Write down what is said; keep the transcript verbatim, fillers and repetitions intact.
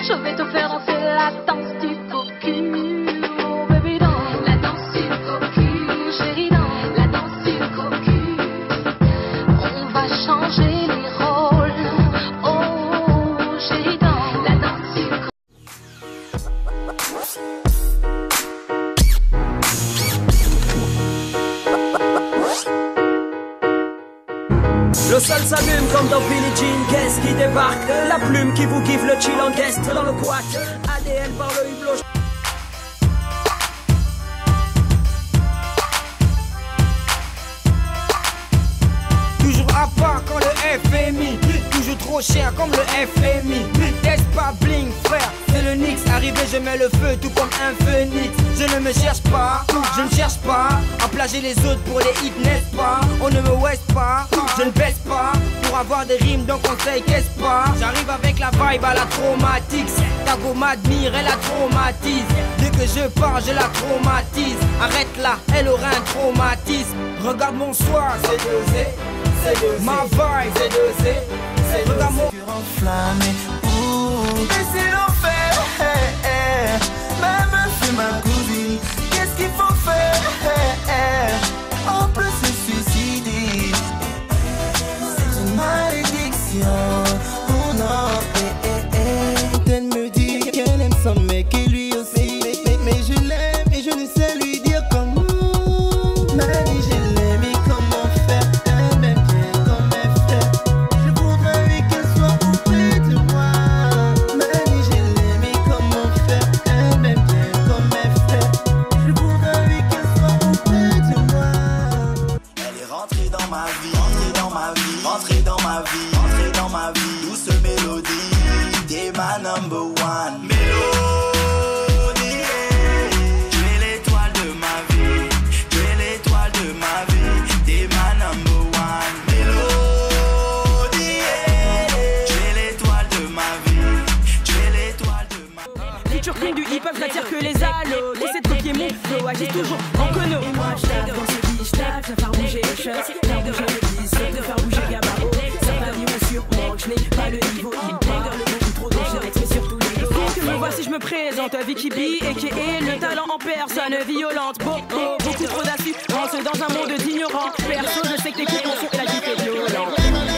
Je vais te faire danser la danse du cocu. Oh baby dans la danse du cocu. Chérie dans la danse du cocu. On va changer les rôles. Oh chérie dans la danse du cocu. Le sol s'allume comme dans Billie Jean. Qu'est-ce qui débarque? La plume qui vous kiffe, le chill en guest dans le couac. A D L par le hublot. Toujours à part quand le F M I. Toujours trop cher comme le F M I. N'est-ce pas bling frère? C'est le Nix, arrivé je mets le feu tout comme un phénix. Je ne me cherche pas, je ne cherche pas à plager les autres pour les hits, n'est-ce pas? On ne me waste pas, je ne baisse pas pour avoir des rimes donc on sait qu'est-ce pas. J'arrive avec la vibe à la traumatique. Ta go m'admire, elle la traumatise. Dès que je pars, je la traumatise. Arrête là, elle aura un traumatisme. Regarde mon soir, c'est dosé, c'est dosé. Ma vibe, c'est dosé, c'est dosé. Regarde mon enflammé, ouh, et c'est l'enfer. Même c'est ma cousine, qu'est-ce qu'il faut faire? En plus se suicider, c'est une malédiction. Oh non, eh eh eh. Elle me dit qu'elle aime son mec et lui aussi. Mais, mais, mais je l'aime et je ne sais lui dire comment. Mani, je l'aime et comment faire? Elle m'aime bien comme elle fait. Je voudrais lui qu'elle soit auprès de moi. Mani, je l'aime et comment faire? Elle m'aime bien comme elle fait. Je voudrais lui qu'elle soit auprès de moi. Elle est rentrée dans ma vie, rentrée dans ma vie, rentrée dans ma vie, rentrée dans ma vie. Douce mélodie, t'es ma number one. Mélodie, tu es l'étoile de ma vie, tu es l'étoile de ma vie. T'es ma number one. Mélodie, tu es l'étoile de ma vie, tu es l'étoile de ma vie. Future queen du hip-hop, j'attire que les allos. Essaie de copier mon flow, agis toujours en cono. Et moi je tape dans ce qui je tape, je vais faire bouger les choses, faire bouger le bis, de faire bouger Gabaro. Certains diront sûrement que je n'ai pas le niveau hip-hop, le beaucoup trop dangereux, mais surtout les gros. Que me voici, je me présente, Vicky B, a k a le talent en personne violente. Beaucoup, beaucoup trop d'assurance dans un monde d'ignorants. Perso, je sais que tes coups sont la vie est violente.